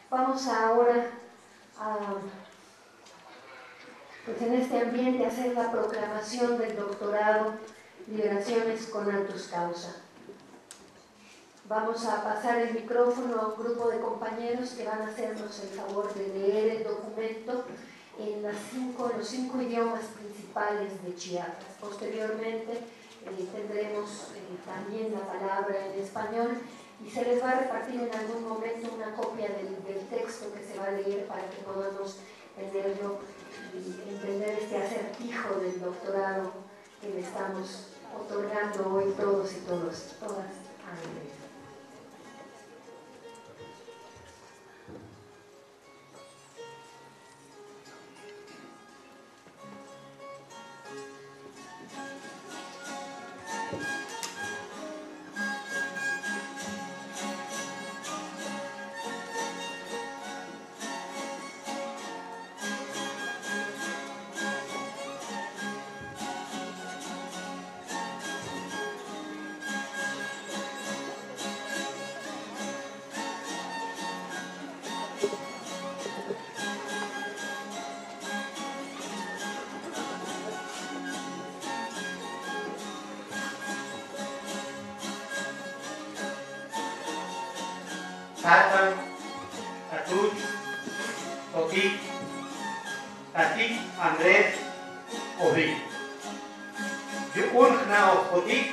Vamos ahora pues en este ambiente a hacer la proclamación del doctorado Liberaciones con Altus Causa. Vamos a pasar el micrófono a un grupo de compañeros que van a hacernos el favor de leer el documento en los 5 idiomas principales de Chiapas. Posteriormente tendremos también la palabra en español y se les va a repartir en algún momento una copia del texto que se va a leer para que podamos tenerlo y entender este acertijo del doctorado que le estamos otorgando hoy todos y todas a Andrés. Satan, Atuch, Totik, Tatik, Andrés, Ovi. Yukun na Otik,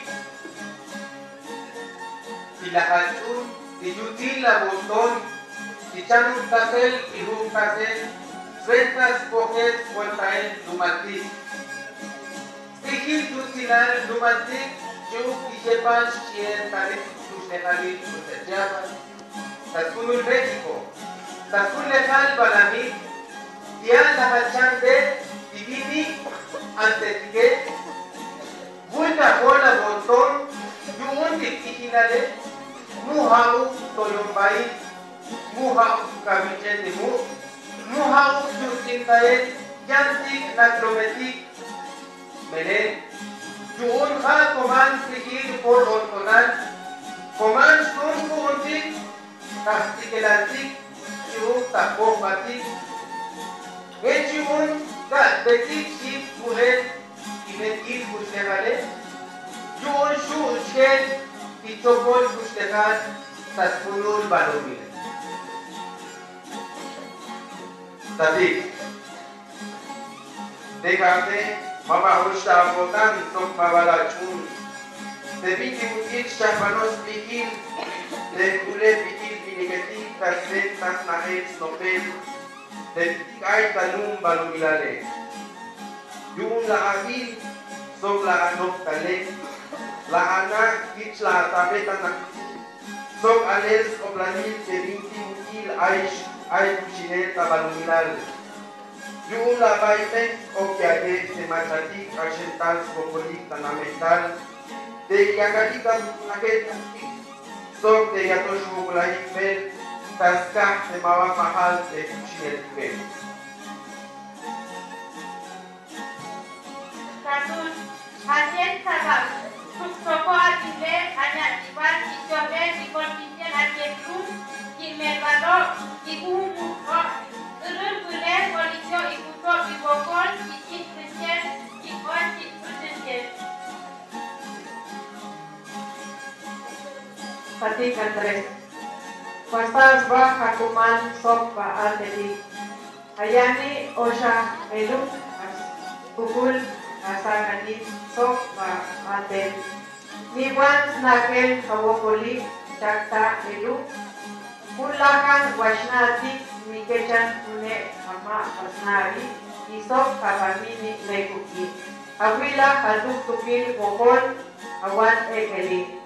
Ilahachun, Iyutil la botón, Ichanun Tasel, Ihun Tasel, Sueltas, Coges, Cuentael, Lumatik. Stigil Tutinal, Lumatik, Yuk, Ijepan, Chien, Tarik, Tusnejalil, Tutejaban. Taskunul México, Taskun Lejal Balamí, Tian Lahachan de Divini, Antetique, Vuelta Bola Botón, Yuun Tikinale, Muhau Toyombai, Muhau Kavichen de Muhau Yutintae, Yantik Natrometik, Belén, Yuun Ha Coman Tikir por Ortonal, Coman Sun Kuntik, Castigelantik, Chiu Tapomatik, Echimun, Betik, Sip, Mujer, y Betik, Bustegale, Yun, Shu, Chen, y Chopol, Bustegal, Taskunul, Balomile. Tatik, Dekate, Mama Ushta, Botan, Tok Mabalachun, de Viti Mutil, Chapanos, Pikil, de Kule, Pikil, Negatif, Taslet, Tasnahet, Snopel, de Tikai Talum Balumilale. Yung la Agil, Sok la Anok Talek, la Anak, Kich la Tabetanak, Sok Ales, Oblanil, de Vinti Mutil, Aish, Ay Kuchineta Balumilal. Yung la Baipen, Okiade, de Machatik, Argental, Skopolik, Tanamental, de Yagalika, Naket, Sok de Yatosh Mugulaik Bel, Taska de Mawa Mahal de Kuchiel Bel. Tatun, Hajen Sabab, Soko Atile, Anya Tiban, Isobe, Nikolpitian Atietrun, Kimelvado, Igumu, Urun Gule, Polisio, Iguto, Ibokon, Itin Christian, Ikon, Itin Tatik Andrés. Pastas ba hakuman sok ba altedi. Ayani osha eluk kukul asagani sok ba alted. Miwan nakel hawopoli chakta eluk. Kulakan washnati mikechan une ama asnari isok kabamini lekuki. Awila haduk tukil bokol awan ekeli.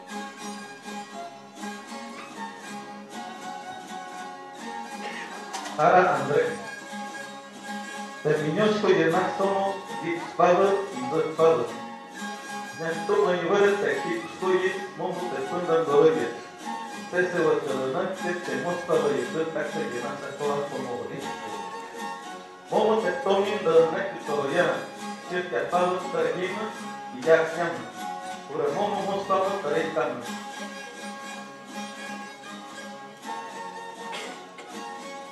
Sara Andrés. Definió que el más tomo y padre y dos padres. Nento no llevar este equipo estoy momo de cuenta doroye. Se va a tener que te muestra de el taxe que más a todas como bonito. Momo te tomin de la que todavía si te apalo tergima y ya se llama. Por el momo mostraba tarea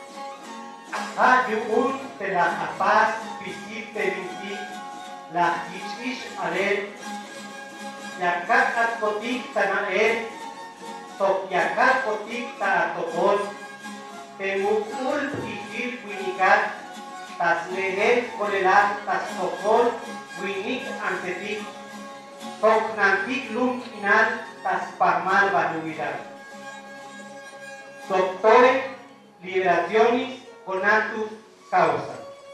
yu'un te la capaz pisit te vinti la hichish aren yakat at kotik tanaen tok yakat kotik ta atopon temukul hijil winikat tas lehen kolelat tas topon winik antetik tok nantik lum inan tas parmal banumidan doctore liberationis conatus causa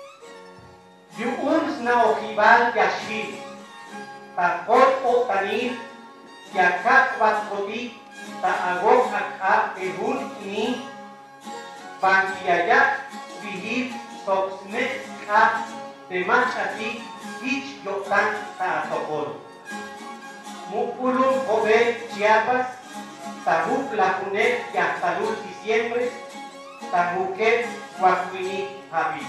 yu'un na ojibal yashir takot o tanir yakat watkotik ta agok akha ehun ini bangkiayak bihir soksne ka temachati hich yotan ta atopon mupulum ove Chiapas tahuk lakunet ya talul diciembre tahuket wakwini habib.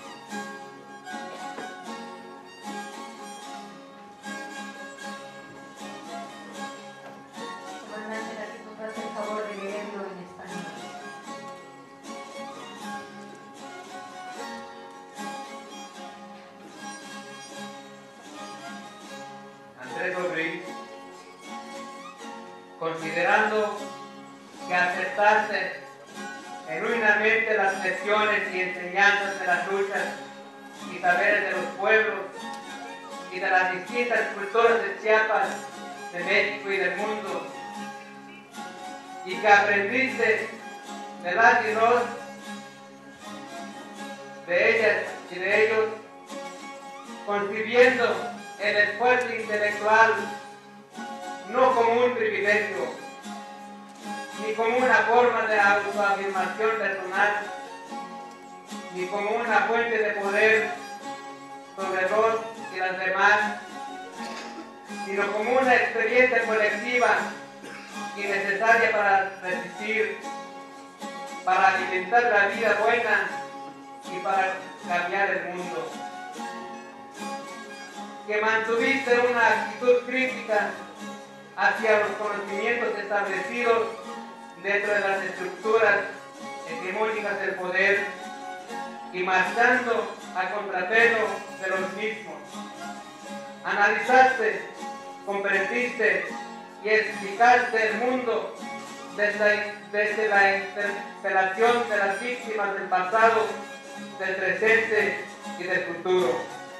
Comandante, la que nos hace el favor de leerlo en español. Andrés Obrín, considerando que aceptaste genuinamente las lecciones y enseñanzas de las luchas y saberes de los pueblos y de las distintas culturas de Chiapas, de México y del mundo, y que aprendiste de las y los, de ellas y de ellos, concibiendo el esfuerzo intelectual no como un privilegio, ni como una forma de autoafirmación personal, ni como una fuente de poder sobre los y las demás, sino como una experiencia colectiva y necesaria para resistir, para alimentar la vida buena y para cambiar el mundo. Que mantuviste una actitud crítica hacia los conocimientos establecidos dentro de las estructuras hegemónicas del poder y marchando a contrapelo de los mismos. Analizaste, comprendiste y explicaste el mundo desde la interpelación de las víctimas del pasado, del presente y del futuro.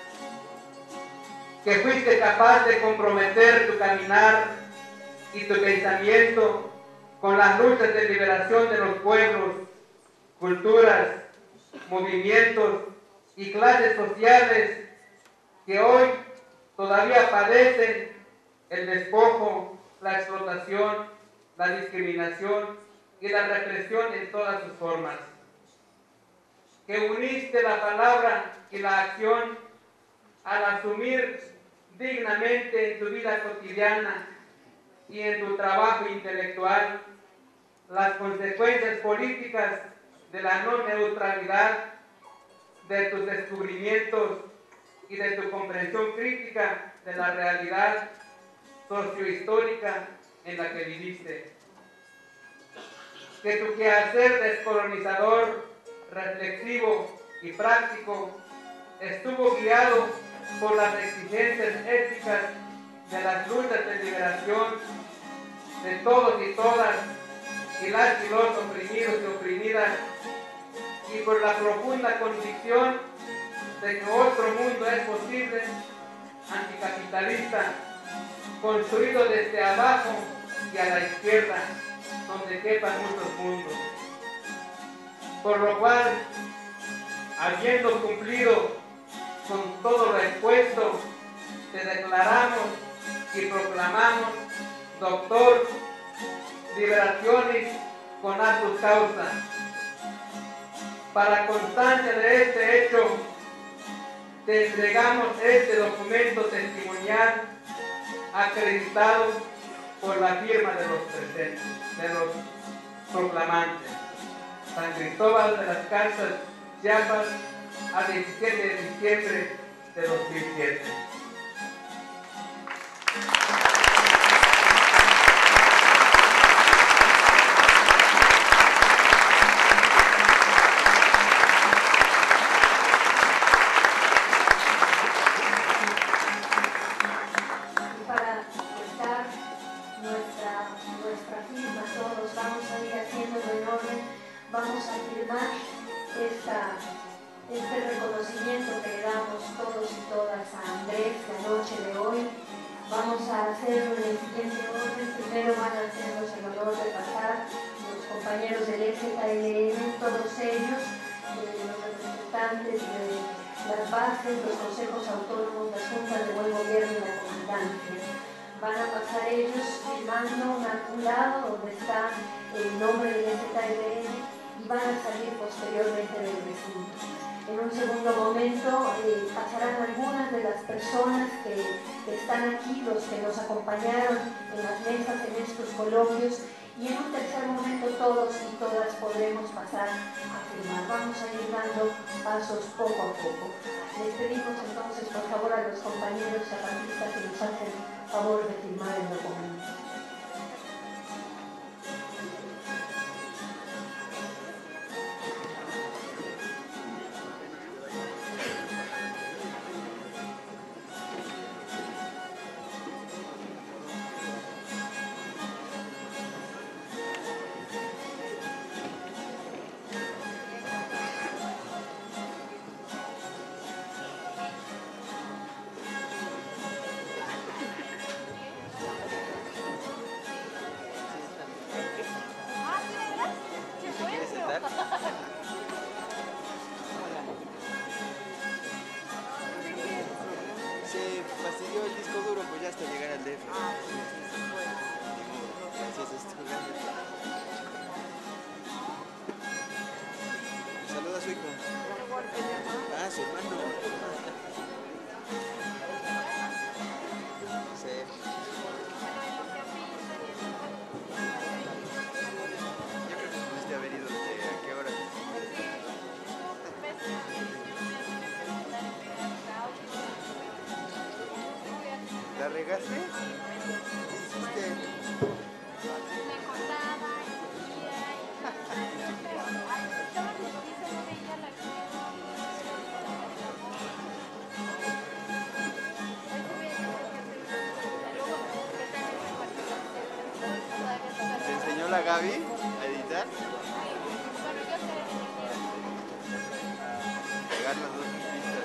Que fuiste capaz de comprometer tu caminar y tu pensamiento con las luchas de liberación de los pueblos, culturas, movimientos y clases sociales que hoy todavía padecen el despojo, la explotación, la discriminación y la represión en todas sus formas. Que uniste la palabra y la acción al asumir dignamente en tu vida cotidiana y en tu trabajo intelectual las consecuencias políticas de la no neutralidad, de tus descubrimientos y de tu comprensión crítica de la realidad sociohistórica en la que viviste. Que tu quehacer descolonizador, reflexivo y práctico estuvo guiado por las exigencias éticas de las luchas de liberación de todos y todas, y las y los oprimidos y oprimidas, y por la profunda convicción de que otro mundo es posible, anticapitalista, construido desde abajo y a la izquierda, donde quepan muchos mundos. Por lo cual, habiendo cumplido con todo lo expuesto, te declaramos y proclamamos doctor Liberationis Conatus Causa. Para constancia de este hecho, te entregamos este documento testimonial acreditado por la firma de los presentes, de los proclamantes. San Cristóbal de las Casas, Chiapas, a 17 de diciembre de 2007. a firmar este reconocimiento que le damos todos y todas a Andrés la noche de hoy. Vamos a hacerlo en el siguiente orden. Primero van a hacernos el honor de pasar los compañeros del EZLN, todos ellos, los representantes de las bases, los consejos autónomos, las juntas de buen gobierno y la comandancia. Van a pasar ellos firmando un lado donde está el nombre del EZLN y van a salir posteriormente del recinto. En un segundo momento pasarán algunas de las personas que están aquí, los que nos acompañaron en las mesas en estos coloquios, y en un tercer momento todos y todas podremos pasar a firmar. Vamos a ir dando pasos poco a poco. Les pedimos entonces por favor a los compañeros zapatistas que nos hacen favor de firmar el documento. Se fastidió el disco duro, pues ya hasta llegar al DF. Gracias, saluda a su hijo. Ah, su hermano. Sí. Yo creo que pudiste haber ido desde a qué hora. ¿La regaste? ¿Qué hiciste? ¿Te enseñó la Gaby a editar? Pegar las dos pistas.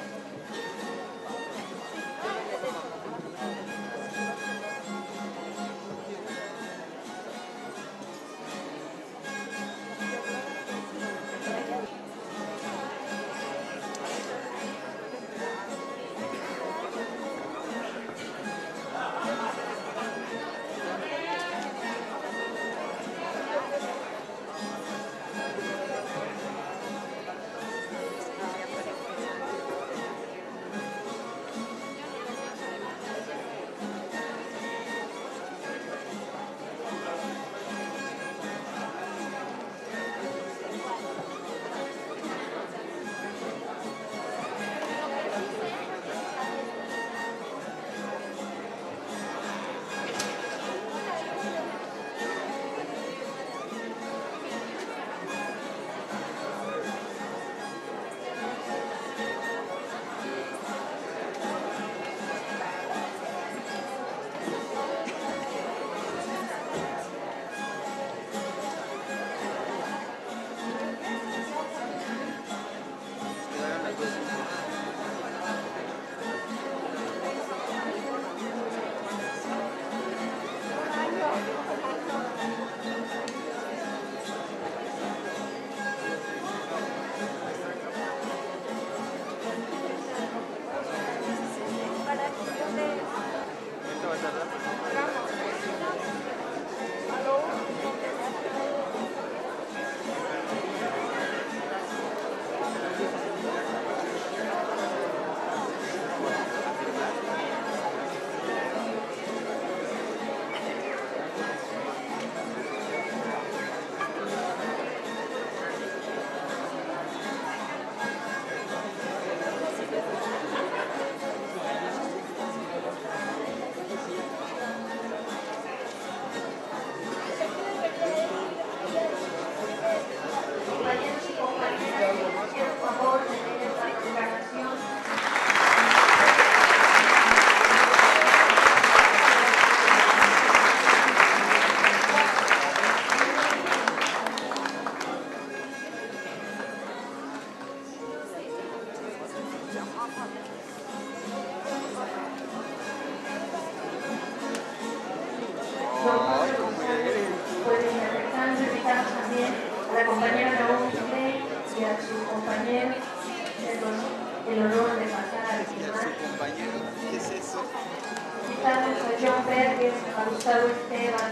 Don Pablo González puede ir acercando. Invitamos también a la compañera Raúl Clay y a su compañero el honor de pasar al final. Compañero, ¿qué es eso? Invitamos a John Berger, a Gustavo Esteban.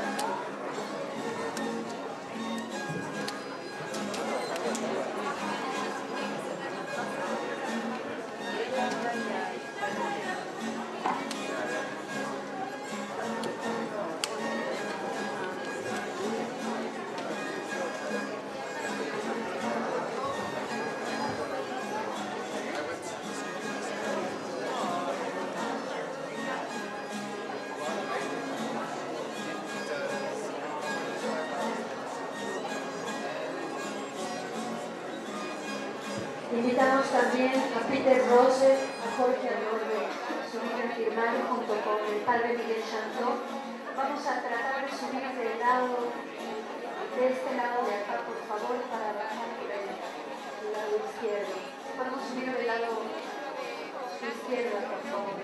Invitamos también a Peter Rose, a Jorge Adorbe, subir a firmar junto con el padre Miguel Chantó. Vamos a tratar de subir del lado, de este lado de acá, por favor, para bajar por el lado izquierdo. Podemos subir del lado izquierdo, por favor.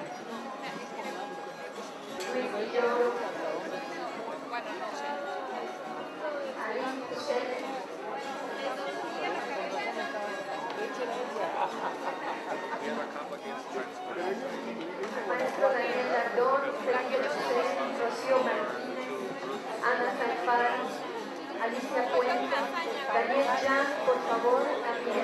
Luis Villoro. Ahí, ustedes. Maestro Daniel Lardón, Sergio José, Rocío Martínez, Ana Salfaro, Alicia Puente, Daniel Jan, por favor, también.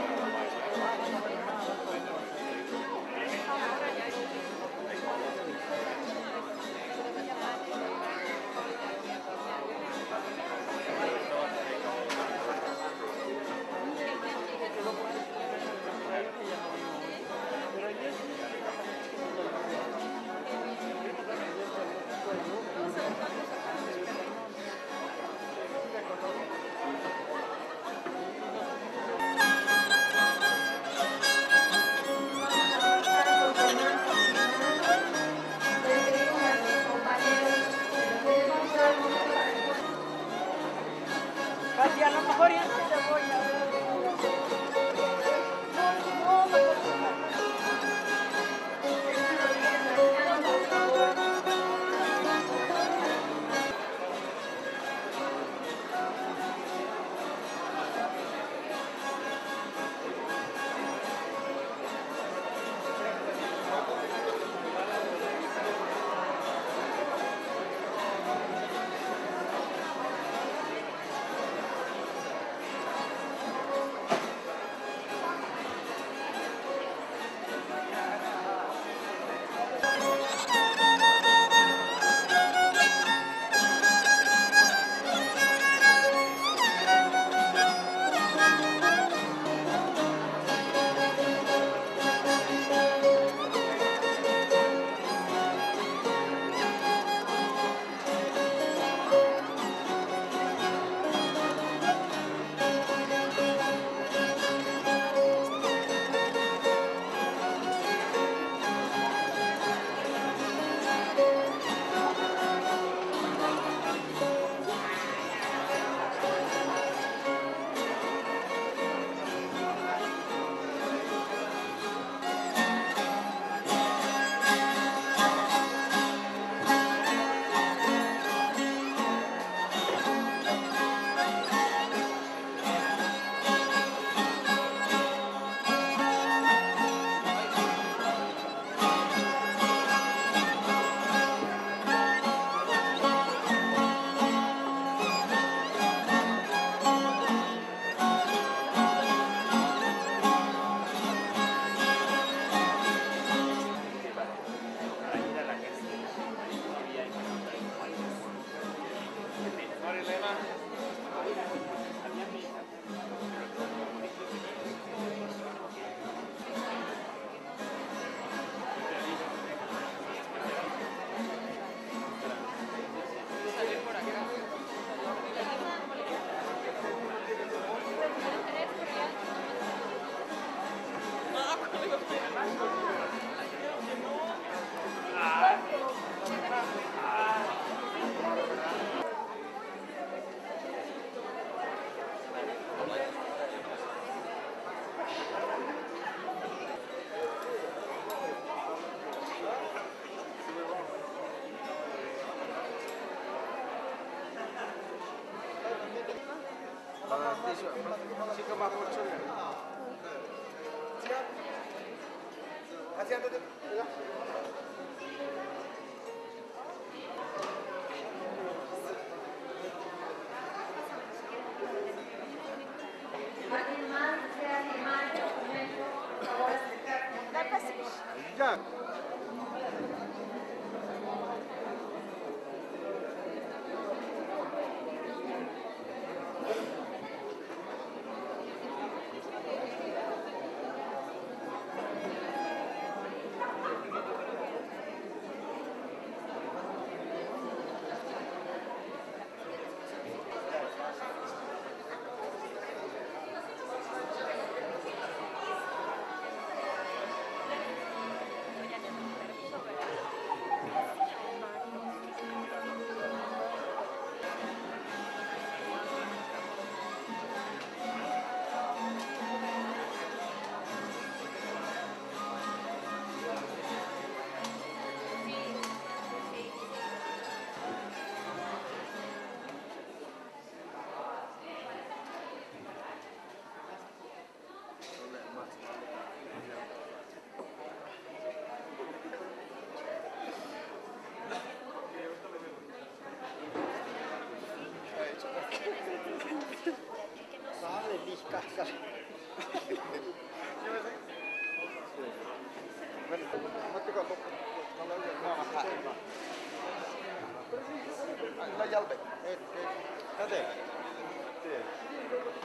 ¿Alguien más desea firmar el documento? Por favor, acercarse. Ya. La llave.